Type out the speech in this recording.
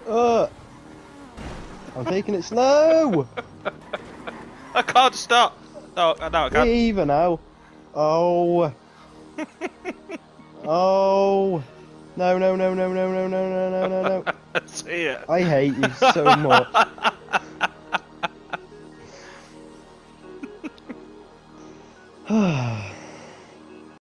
I'm taking it slow. I can't stop. Oh, no, I can't. Even now. Oh. Oh. No, no, no, no, no, no, no, no, no, no, no. See it. I hate you so much.